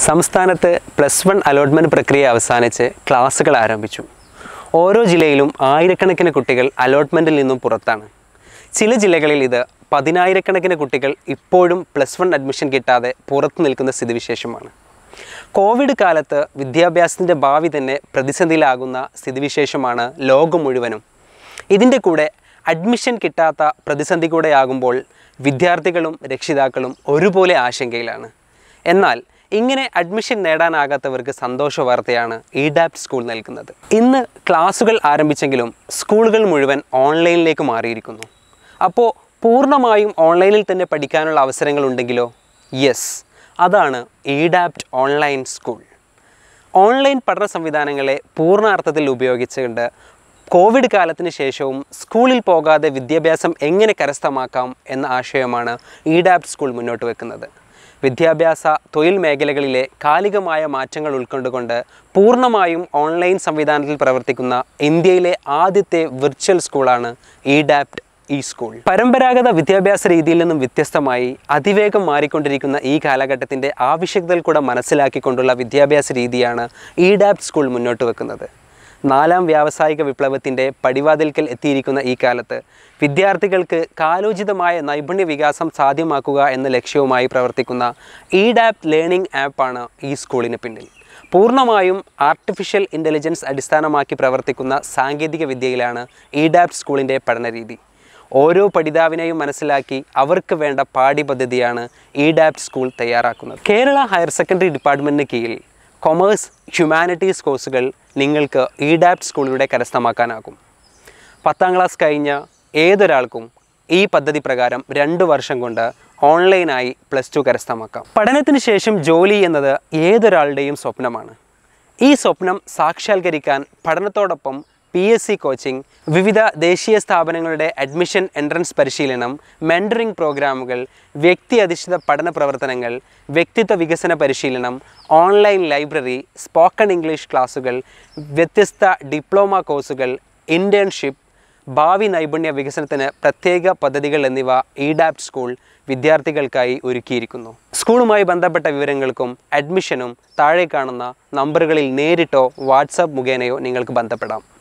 സംസ്ഥാനത്ത് +1 അലോട്ട്മെൻറ്റ് പ്രക്രിയ അവസാനിച്ച് ക്ലാസുകൾ ആരംഭിച്ചു. ഓരോ ജില്ലയിലും ആയിരക്കണക്കിന് കുട്ടികൾ അലോട്ട്മെൻറ്റിൽ നിന്നും പുറത്താണ്. ചില ജില്ലകളിൽ ഇത് പതിനായിരക്കണക്കിന് കുട്ടികൾ ഇപ്പോഴും +1 അഡ്മിഷൻ കിട്ടാതെ പുറത്തു നിൽക്കുന്ന സ്ഥിതിവിശേഷമാണ്. കോവിഡ് കാലത്ത് വിദ്യാഭ്യാസത്തിൻ്റെ ഭാവി തന്നെ പ്രതിസന്ധിയിലാകുന്ന സ്ഥിതിവിശേഷമാണ് ലോകം മുഴുവനും. ഇതിൻ്റെ കൂടെ അഡ്മിഷൻ കിട്ടാത്ത പ്രതിസന്ധി കൂടെയാകുമ്പോൾ വിദ്യാർത്ഥികളും രക്ഷിതാക്കളും ഒരുപോലെ ആശങ്കയിലാണ്. എന്നാൽ ഇങ്ങനെ അഡ്മിഷൻ നേടാനാകാത്തവർക്ക് സന്തോഷ വാർത്തയാണ് എഡാപ്റ്റ് സ്കൂൾ നൽകുന്നത്. ഇന്ന് ക്ലാസുകൾ ആരംഭിച്ചെങ്കിലും സ്കൂളുകൾ മുഴുവൻ ഓൺലൈനിലേക്ക് മാറിയിരിക്കുന്നു. അപ്പോൾ പൂർണ്ണമായും ഓൺലൈനിൽ തന്നെ പഠിക്കാനുള്ള അവസരങ്ങളുണ്ടെങ്കിലോ? യെസ്, അതാണ് എഡാപ്റ്റ് ഓൺലൈൻ സ്കൂൾ. ഓൺലൈൻ പഠന സംവിധാനങ്ങളെ പൂർണ്ണാർത്ഥത്തിൽ ഉപയോഗിച്ചുകൊണ്ട് കോവിഡ് കാലത്തിന് ശേഷവും സ്കൂളിൽ പോകാതെ വിദ്യാഭ്യാസം എങ്ങനെ കരസ്ഥമാക്കാം എന്ന ആശയമാണ് എഡാപ്റ്റ് സ്കൂൾ മുന്നോട്ട് വെക്കുന്നത്. വിദ്യാഭ്യാസ തൊഴിൽ മേഖലകളിലെ കാലികമായ മാറ്റങ്ങൾ ഉൾക്കൊണ്ടുകൊണ്ട് പൂർണ്ണമായും ഓൺലൈൻ സംവിധാനത്തിൽ പ്രവർത്തിക്കുന്ന ഇന്ത്യയിലെ ആദ്യത്തെ വിർച്വൽ സ്കൂളാണ് എഡാപ്റ്റ് സ്കൂൾ. പരമ്പരാഗത വിദ്യാഭ്യാസ രീതിയിൽ നിന്നും വ്യത്യസ്തമായി അതിവേഗം മാറിക്കൊണ്ടിരിക്കുന്ന ഈ കാലഘട്ടത്തിൻ്റെ ആവശ്യകതകൾ കൂടെ മനസ്സിലാക്കിക്കൊണ്ടുള്ള വിദ്യാഭ്യാസ രീതിയാണ് എഡാപ്റ്റ് സ്കൂൾ മുന്നോട്ട് വെക്കുന്നത്. 4ാം വ്യാവസായിക വിപ്ലവത്തിൻ്റെ പടിവാതിൽക്കൽ എത്തിയിരിക്കുന്ന ഈ കാലത്ത് വിദ്യാർത്ഥികൾക്ക് കാലോചിതമായ നൈപുണ്യ വികാസം സാധ്യമാക്കുക എന്ന ലക്ഷ്യവുമായി പ്രവർത്തിക്കുന്ന എഡാപ്റ്റ് ലേണിംഗ് ആപ്പാണ് ഈ സ്കൂളിന് പിന്നിൽ. പൂർണ്ണമായും ആർട്ടിഫിഷ്യൽ ഇൻ്റലിജൻസ് അടിസ്ഥാനമാക്കി പ്രവർത്തിക്കുന്ന സാങ്കേതിക വിദ്യയിലാണ് എഡാപ്റ്റ് സ്കൂളിൻ്റെ പഠനരീതി. ഓരോ പഠിതാവിനെയും മനസ്സിലാക്കി അവർക്ക് വേണ്ട പാഠ്യപദ്ധതിയാണ് എഡാപ്റ്റ് സ്കൂൾ തയ്യാറാക്കുന്നത്. കേരള ഹയർ സെക്കൻഡറി ഡിപ്പാർട്ട്മെൻറ്റിന് കീഴിൽ കൊമേഴ്സ്, ഹ്യൂമാനിറ്റീസ് കോഴ്സുകൾ നിങ്ങൾക്ക് എഡാപ്റ്റ് സ്കൂളിലൂടെ കരസ്ഥമാക്കാനാകും. 10ാം ക്ലാസ് കഴിഞ്ഞ ഏതൊരാൾക്കും ഈ പദ്ധതി പ്രകാരം 2 വർഷം കൊണ്ട് ഓൺലൈനായി +2 കരസ്ഥമാക്കാം. പഠനത്തിന് ശേഷം ജോലി എന്നത് ഏതൊരാളുടെയും സ്വപ്നമാണ്. ഈ സ്വപ്നം സാക്ഷാത്കരിക്കാൻ പഠനത്തോടൊപ്പം PSC കോച്ചിങ്, വിവിധ ദേശീയ സ്ഥാപനങ്ങളുടെ അഡ്മിഷൻ എൻട്രൻസ് പരിശീലനം, മെൻറ്ററിംഗ് പ്രോഗ്രാമുകൾ, വ്യക്തി അധിഷ്ഠിത പഠന പ്രവർത്തനങ്ങൾ, വ്യക്തിത്വ വികസന പരിശീലനം, ഓൺലൈൻ ലൈബ്രറി, സ്പോക്കൺ ഇംഗ്ലീഷ് ക്ലാസുകൾ, വ്യത്യസ്ത ഡിപ്ലോമ കോഴ്സുകൾ, ഇൻറ്റേൺഷിപ്പ്, ഭാവി നൈപുണ്യ വികസനത്തിന് പ്രത്യേക പദ്ധതികൾ എന്നിവ എഡാപ്റ്റ് സ്കൂൾ വിദ്യാർത്ഥികൾക്കായി ഒരുക്കിയിരിക്കുന്നു. സ്കൂളുമായി ബന്ധപ്പെട്ട വിവരങ്ങൾക്കും അഡ്മിഷനും താഴെ കാണുന്ന നമ്പറുകളിൽ നേരിട്ടോ വാട്സാപ്പ് മുഖേനയോ നിങ്ങൾക്ക് ബന്ധപ്പെടാം.